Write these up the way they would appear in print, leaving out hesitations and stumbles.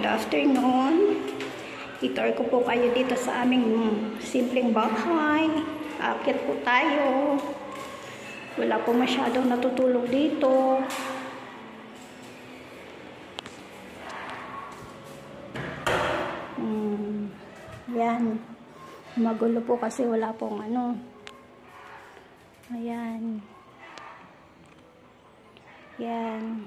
afternoon. I-tour ko po kayo dito sa aming simpleng bahay. Aakyat po tayo. Wala po masyadong natutulog dito. Yan. Magulo po kasi wala pong ano. Ayan. Yan.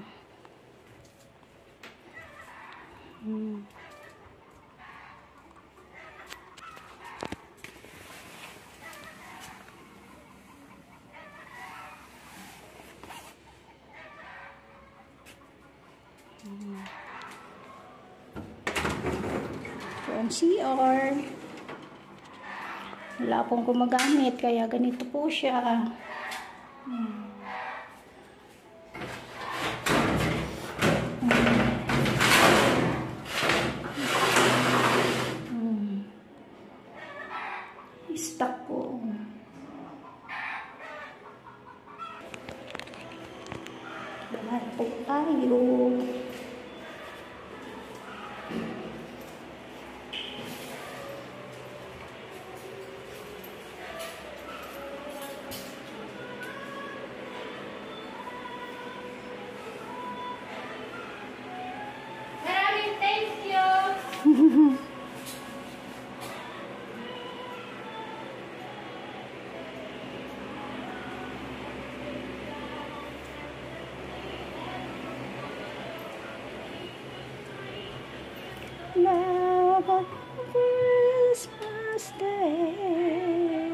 Yung CR. Wala pong gumagamit, kaya ganito po siya. Stock po. Dahan po tayo. Maraming thank you. Now on Christmas Day.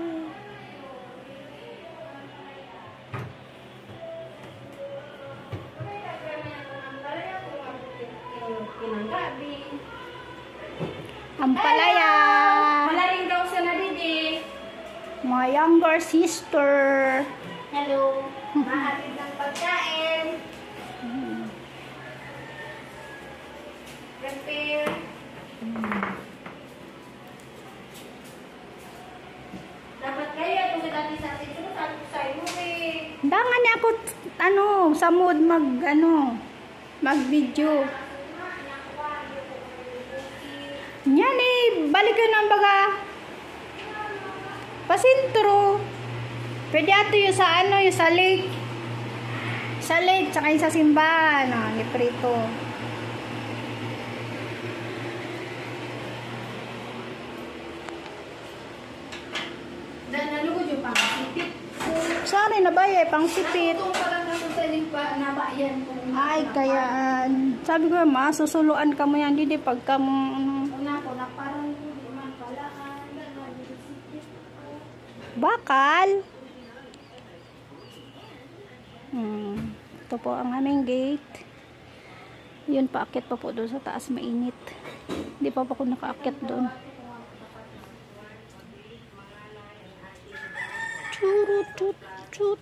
Ampalaya. Wala rin daw sa nadidi. My younger sister. Hello. Mahatid ng pagkain. Prepare. Dapat kayo itong dati sa atin. Ito sabi ko sa'yo eh. Dangan niya ako, sa mood mag-video. Yan eh, balik yun ang baga. Pasintro. Pwede ato yung sa yung sa lake. Sa lake, tsaka yung sa simbahan. Ni Prito. Nalugod yung pang-sipit. Sorry na ba pang sipit. Itong parang nasusaling pa nabayan ko. Ay, kaya, sabi ko, susuluan ka mo yan, hindi pagka Una ko na parang hindi man pala. bakal. Ito po ang aming gate. Yun, paakyat pa po doon sa taas, mainit. Hindi pa ako nakaakyat doon. Churut, chut, chut.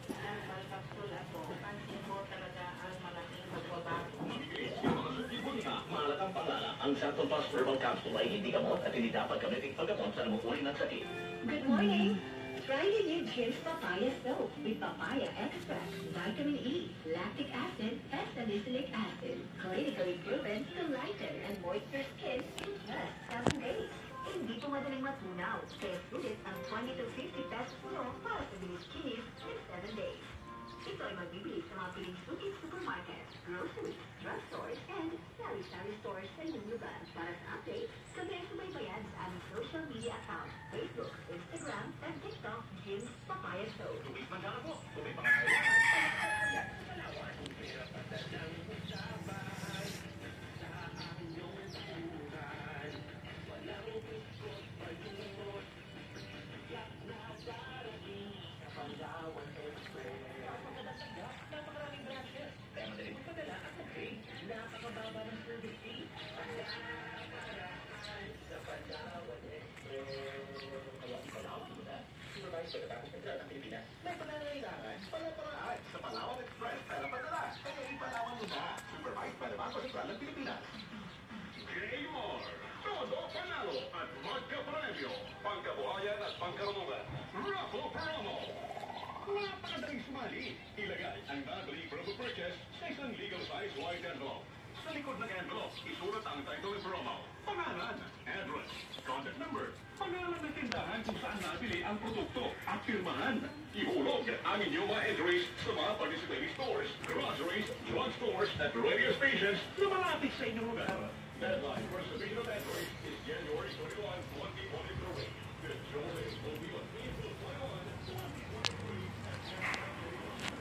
Ang Santo Pass Herbal Capsule ay hindi gamot at hindi dapat gamitin paggamot sa namumuli ng sakit. Good morning. Try the new Jim's Papaya Soap with papaya extract, vitamin E, lactic acid, and salicylic acid. Clinically proven to lighten and moisture skin in just 7 days. Hindi po madaling matunaw, kaya sulit ang 20 to 50 pesos puno para sa bilis kinis in 7 days. Ito ay magbibili sa mga piling suki supermarket, groceries, drugstores, and sari-sari stores sa inyong lugar. Para sa updates, sabi ang subaybayan sa aming social media account, Facebook, Instagram, and TikTok, Jim's Papaya Show. Pagkatapos ng ng Pilipinas, may pananalilangan, pala-paraan sa Palawan Express pera padala. Kaya ipalawan mo na. Supervised by the Banco Central ng Pilipinas. Gaymar, todo panalo at magkapremyo. Pangkabuhayan at pangkarunungan. Raffle Promo. Napakadaling sumali. Ilagay ang non-leave promo purchase sa isang legal size white envelope. Sa likod ng envelope, isulat ang title ng promo, pangalan, address, contact number, pangalan ng tindahan kung saan nabili ang produkto at pirmahan. Ihulog ang inyong mga entries sa mga participating stores, groceries, drugstores at radio stations na malapit sa inyong lugar. Deadline for submission of entries is January 21, 2023. The drawing will be on April 21, 2023.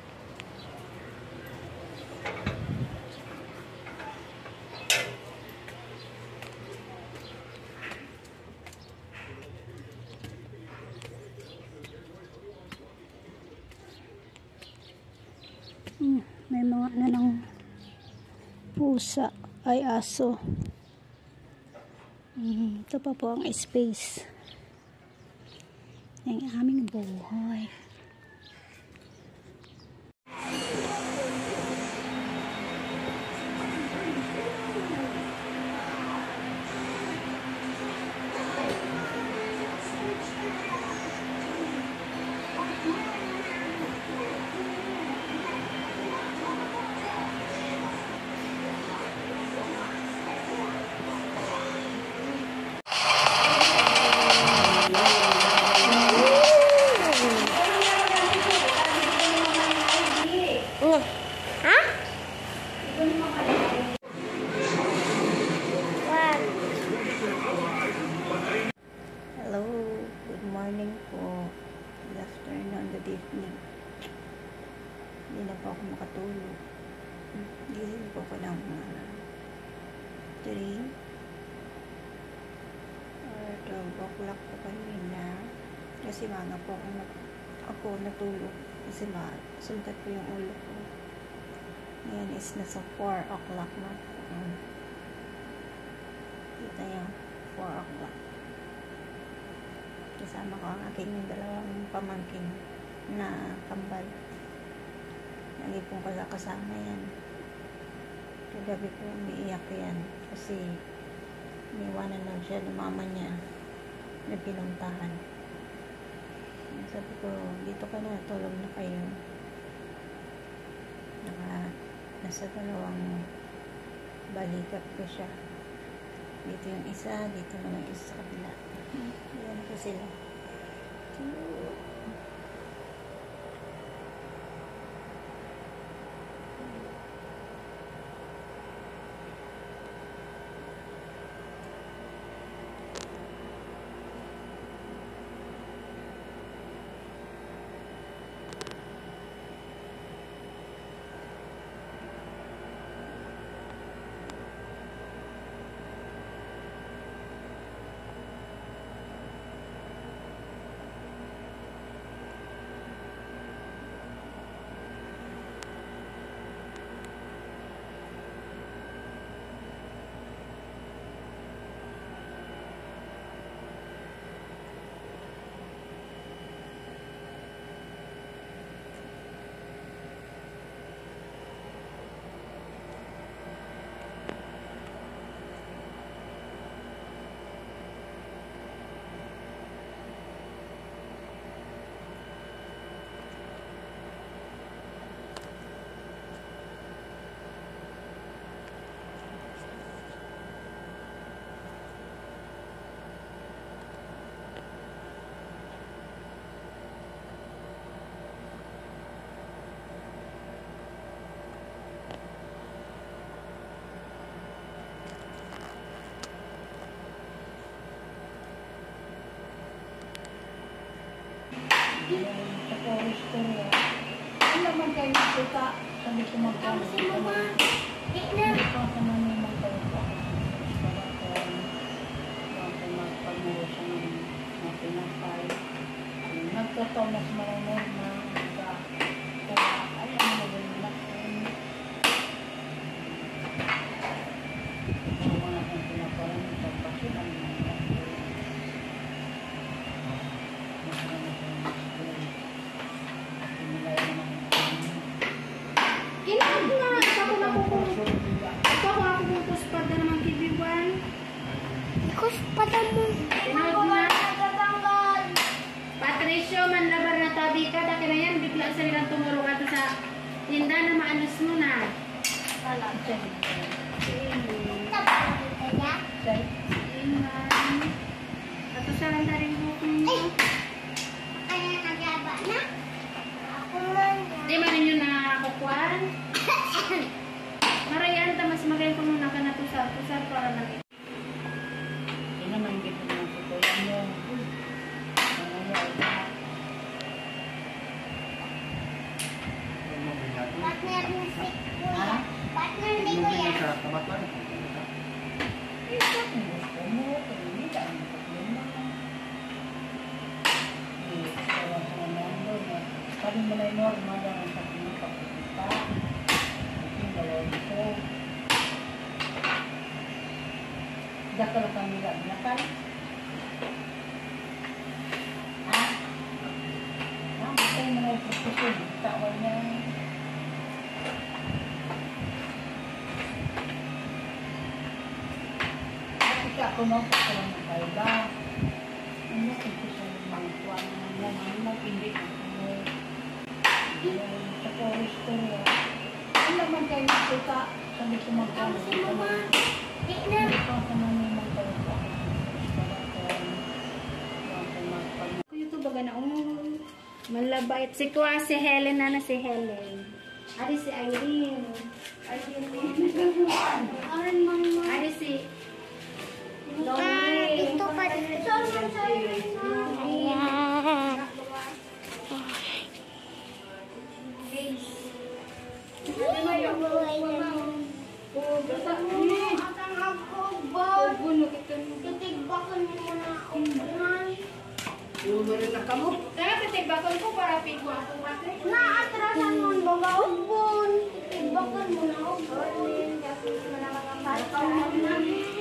May mga ano ng pusa ay aso. Ito pa po ang space ng aming buhay. Hello, good morning po. Good afternoon, good evening. Hindi na po ako makatulog. Gising po ako ng 3 or 12 o'clock po kanina. Kasi maaga po ako natulog. Kasi sumikat po yung ulo ko. Ngayon is nasa 4 o'clock na po. Kita yung 4 o'clock. Kasama ko ang aking dalawang pamangkin na kambal. Lagi pong kasama yan. Kagabi po umiiyak yan kasi iniwanan lang siya ng mama niya na pinuntahan. Sabi ko, dito ka na, tulog na kayo. Nasa dalawang balikat ko siya. Dito yung isa, dito naman yung isa sa kabila. Ayan po sila. Sa forest ko rin. Ano naman kayo nagsuka? Sabi ko magkano. Di na. Hindi pa ako naman kayo pa. Para ko magpagmuro siya ng mga pinapay. Nagtotoo mas marunod na kaya ayaw mo na ganun na. Mga akong pinaparan ng pagpasunan ng mga Patricio, manlabar na tabi ka. Dati na yan, bigla sa nilang tumulong ato sa tinda na maalis mo na. Wala. normal lang ang sabi ng pagkita. Yung dalawang ito. Dakal kami lang. Nakal? Ha? Matay mo na yung prosesun. Tawal niya. Bakit ako magpapalong ng kaiba? Ano kung gusto mo magkuha ng mga mag-hindi ako sa forest ko niya. Ano naman kayo nagsuka? Sabi ko magkano. Si Mama. Di na. Hindi pa ako naman kayo sa akin. Kuya to baga na malabait. Si Kuya, si Helen na si Helen. Ari si Irene. Aran Mama. Ari si Ito pa. Ayan. Titibakon ko para pigwa ako kasi. Naatrasan mo baga ubon. Titibakan mo na ubon. Kasi wala mga bata.